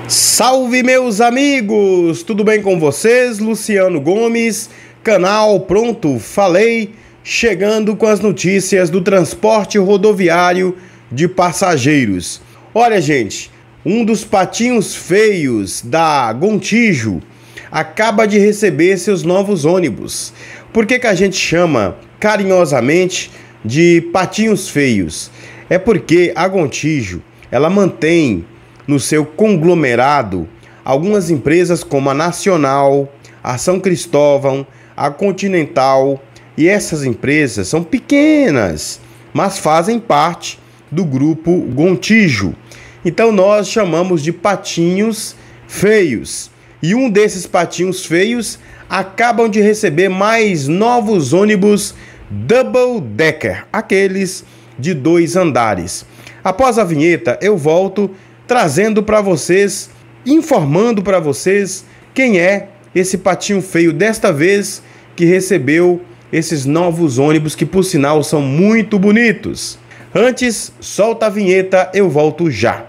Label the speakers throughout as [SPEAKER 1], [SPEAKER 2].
[SPEAKER 1] Salve, meus amigos! Tudo bem com vocês? Luciano Gomes, canal Pronto Falei, chegando com as notícias do transporte rodoviário de passageiros. Olha, gente, um dos patinhos feios da Gontijo acaba de receber seus novos ônibus. Por que a gente chama carinhosamente de patinhos feios? É porque a Gontijo, ela mantém no seu conglomerado algumas empresas como a Nacional, a São Cristóvão, a Continental, e essas empresas são pequenas, mas fazem parte do grupo Gontijo. Então nós chamamos de patinhos feios. E um desses patinhos feios acabam de receber mais novos ônibus Double Decker, aqueles de 2 andares. Após a vinheta eu volto trazendo para vocês, informando para vocês quem é esse patinho feio desta vez que recebeu esses novos ônibus que, por sinal, são muito bonitos. Antes, solta a vinheta, eu volto já.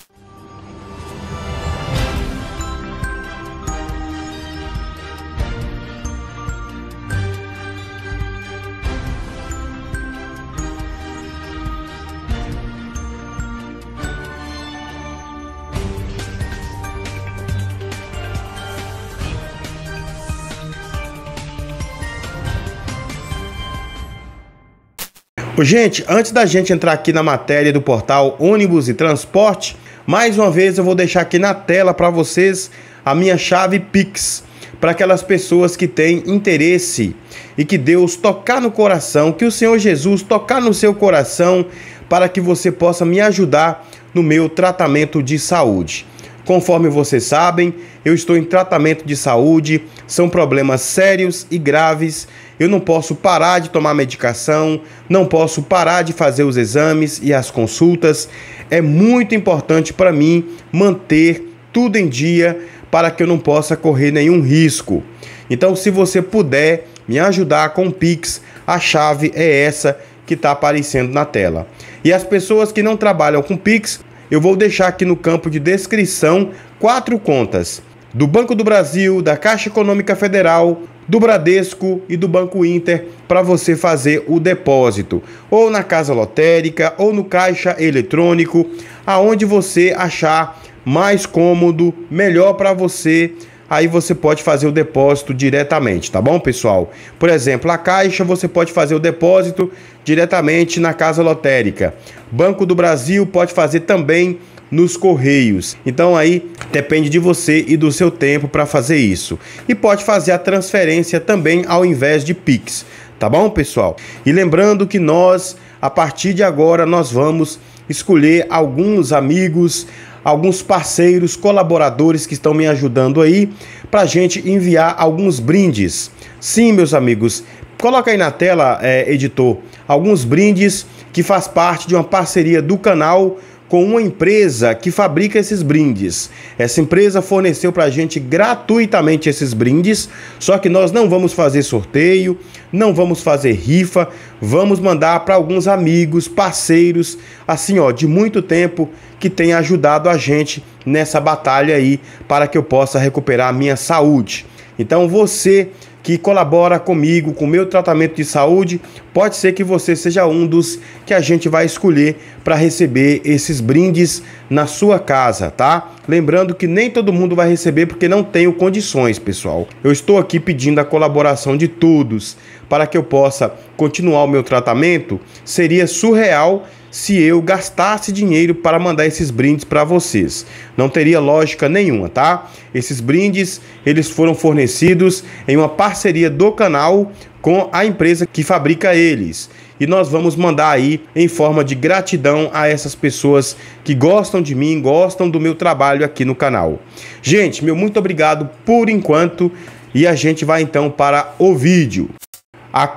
[SPEAKER 1] Gente, antes da gente entrar aqui na matéria do portal Ônibus e Transporte, mais uma vez eu vou deixar aqui na tela para vocês a minha chave Pix, para aquelas pessoas que têm interesse e que Deus tocar no coração, que o Senhor Jesus tocar no seu coração, para que você possa me ajudar no meu tratamento de saúde. Conforme vocês sabem, eu estou em tratamento de saúde, são problemas sérios e graves. Eu não posso parar de tomar medicação, não posso parar de fazer os exames e as consultas. É muito importante para mim manter tudo em dia para que eu não possa correr nenhum risco. Então, se você puder me ajudar com o Pix, a chave é essa que está aparecendo na tela. E as pessoas que não trabalham com Pix, eu vou deixar aqui no campo de descrição 4 contas: do Banco do Brasil, da Caixa Econômica Federal, do Bradesco e do Banco Inter, para você fazer o depósito, ou na casa lotérica, ou no caixa eletrônico, aonde você achar mais cômodo, melhor para você. Aí você pode fazer o depósito diretamente, tá bom, pessoal? Por exemplo, a Caixa, você pode fazer o depósito diretamente na casa lotérica. Banco do Brasil pode fazer também nos Correios. Então aí depende de você e do seu tempo para fazer isso. E pode fazer a transferência também ao invés de Pix, tá bom, pessoal? E lembrando que nós, a partir de agora, nós vamos escolher alguns amigos, alguns parceiros, colaboradores que estão me ajudando aí, para a gente enviar alguns brindes. Sim, meus amigos, coloca aí na tela, editor, alguns brindes que faz parte de uma parceria do canal com uma empresa que fabrica esses brindes. Essa empresa forneceu para a gente gratuitamente esses brindes, só que nós não vamos fazer sorteio, não vamos fazer rifa, vamos mandar para alguns amigos, parceiros, assim ó, de muito tempo, que tem ajudado a gente nessa batalha aí, para que eu possa recuperar a minha saúde. Então você que colabora comigo, com o meu tratamento de saúde, pode ser que você seja um dos que a gente vai escolher para receber esses brindes na sua casa, tá? Lembrando que nem todo mundo vai receber porque não tenho condições, pessoal. Eu estou aqui pedindo a colaboração de todos para que eu possa continuar o meu tratamento. Seria surreal se eu gastasse dinheiro para mandar esses brindes para vocês. Não teria lógica nenhuma, tá? Esses brindes, eles foram fornecidos em uma parceria do canal com a empresa que fabrica eles. E nós vamos mandar aí em forma de gratidão a essas pessoas que gostam de mim, gostam do meu trabalho aqui no canal. Gente, meu muito obrigado por enquanto, e a gente vai então para o vídeo. A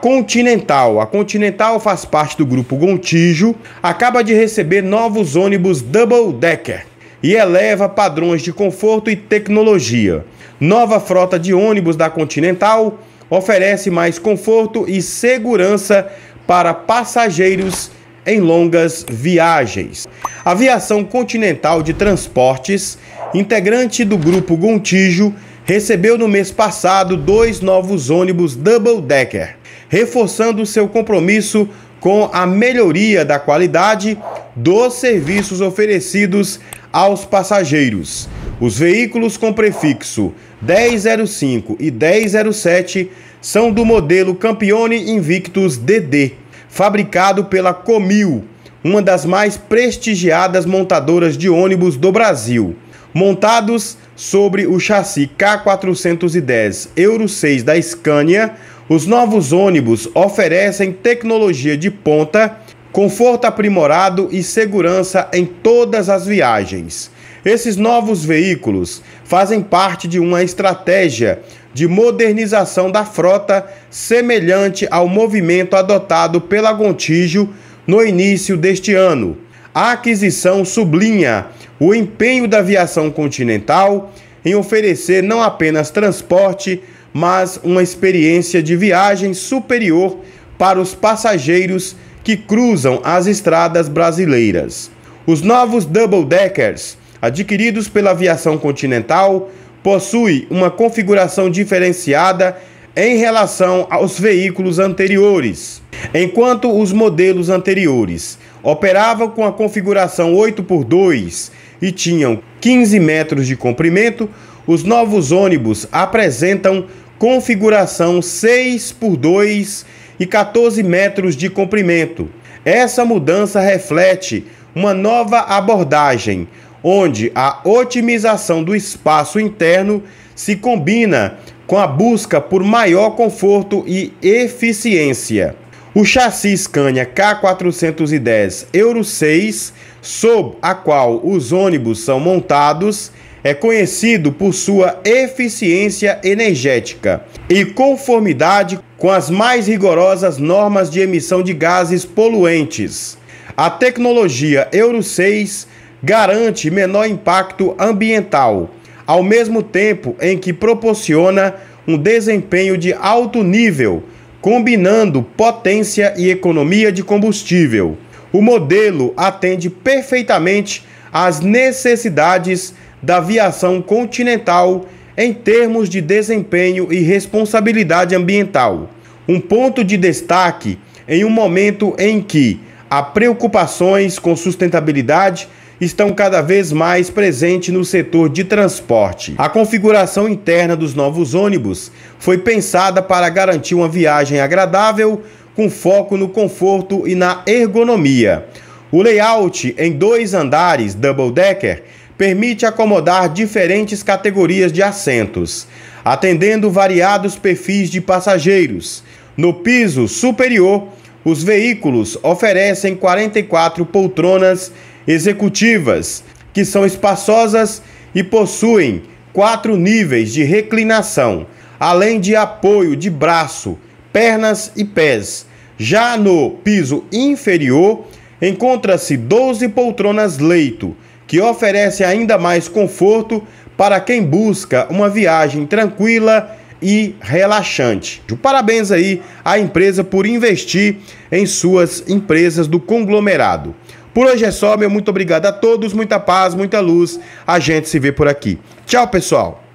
[SPEAKER 1] Continental faz parte do grupo Gontijo, acaba de receber novos ônibus Double Decker e eleva padrões de conforto e tecnologia. Nova frota de ônibus da Continental oferece mais conforto e segurança para passageiros em longas viagens. A Aviação Continental de Transportes, integrante do Grupo Gontijo, recebeu no mês passado 2 novos ônibus Double Decker, reforçando seu compromisso com a melhoria da qualidade dos serviços oferecidos aos passageiros. Os veículos com prefixo 1005 e 1007 são do modelo Campione Invictus DD, fabricado pela Comil, uma das mais prestigiadas montadoras de ônibus do Brasil. Montados sobre o chassi K410 Euro 6 da Scania, os novos ônibus oferecem tecnologia de ponta, conforto aprimorado e segurança em todas as viagens. Esses novos veículos fazem parte de uma estratégia de modernização da frota semelhante ao movimento adotado pela Gontijo no início deste ano. A aquisição sublinha o empenho da Aviação Continental em oferecer não apenas transporte, mas uma experiência de viagem superior para os passageiros que cruzam as estradas brasileiras. Os novos Double Deckers, adquiridos pela Aviação Continental, possui uma configuração diferenciada em relação aos veículos anteriores. Enquanto os modelos anteriores operavam com a configuração 8x2 e tinham 15 metros de comprimento, os novos ônibus apresentam configuração 6x2 e 14 metros de comprimento. Essa mudança reflete uma nova abordagem, onde a otimização do espaço interno se combina com a busca por maior conforto e eficiência. O chassi Scania K410 Euro 6, sob a qual os ônibus são montados, é conhecido por sua eficiência energética e conformidade com as mais rigorosas normas de emissão de gases poluentes. A tecnologia Euro 6 garante menor impacto ambiental, ao mesmo tempo em que proporciona um desempenho de alto nível, combinando potência e economia de combustível. O modelo atende perfeitamente às necessidades da aviação continental em termos de desempenho e responsabilidade ambiental. Um ponto de destaque em um momento em que há preocupações com sustentabilidade estão cada vez mais presentes no setor de transporte. A configuração interna dos novos ônibus foi pensada para garantir uma viagem agradável, com foco no conforto e na ergonomia. O layout em 2 andares double decker permite acomodar diferentes categorias de assentos, atendendo variados perfis de passageiros. No piso superior, os veículos oferecem 44 poltronas executivas, que são espaçosas e possuem 4 níveis de reclinação, além de apoio de braço, pernas e pés. Já no piso inferior, encontra-se 12 poltronas leito, que oferece ainda mais conforto para quem busca uma viagem tranquila e relaxante. Parabéns aí à empresa por investir em suas empresas do conglomerado. Por hoje é só, meu muito obrigado a todos, muita paz, muita luz. A gente se vê por aqui. Tchau, pessoal!